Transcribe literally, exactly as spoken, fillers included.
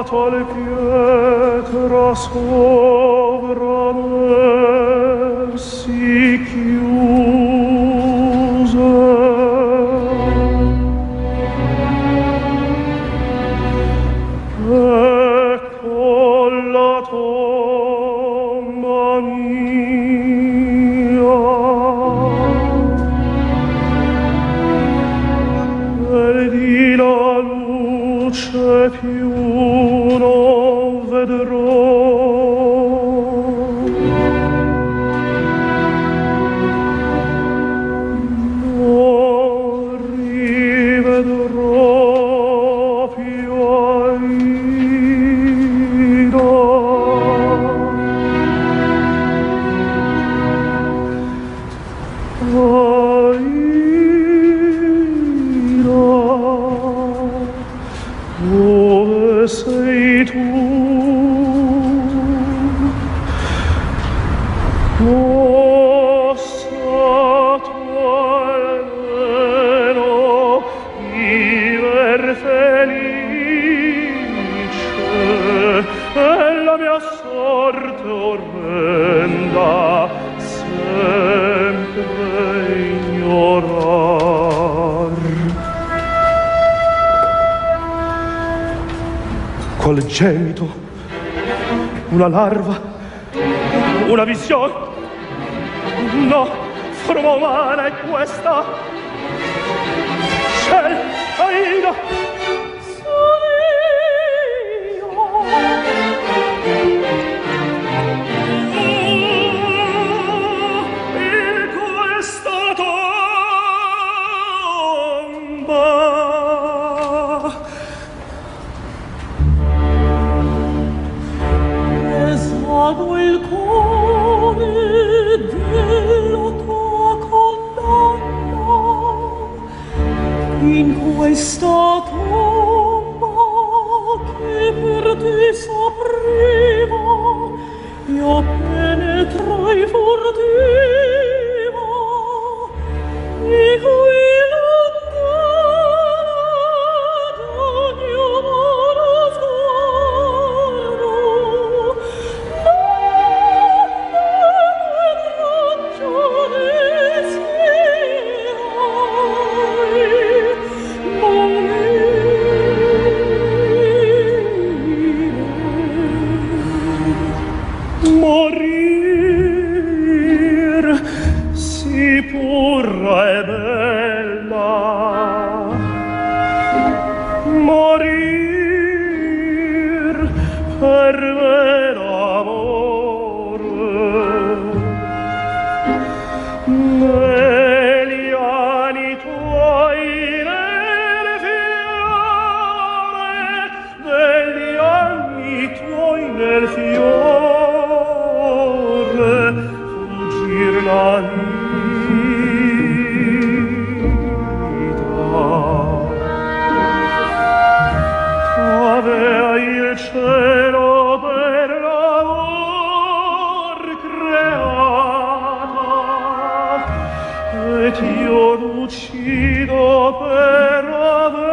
tale pietra sopra me si chiuse. Ecco la tomba mia, e di la luce più non vedrò. Non rivedrò più Aida. Aida, dove sei tu? Possa almeno viver felice e la mia sorte orrenda sempre ignorar. Qual gemito, una larva, una visione. No, forma umana è questa. Ciel, Aida, sono io. In questa tomba esago il cuore della tua condanna. In questa tomba che per te s'apriva, io penetrai furtiva di qui lontana d'ogni umano sguardo. Morir si pura e bella, morir per vero amore. Negli anni tuoi nel fiore, negli anni tuoi nel fiore, fuggir la vita. Avea il cielo per l'amor creata, et io l'uccido per aver